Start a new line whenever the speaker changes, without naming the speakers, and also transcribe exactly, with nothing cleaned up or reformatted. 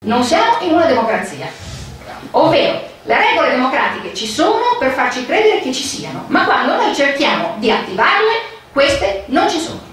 non siamo in una democrazia, ovvero le regole democratiche ci sono per farci credere che ci siano, ma quando noi cerchiamo di attivarle, queste non ci sono.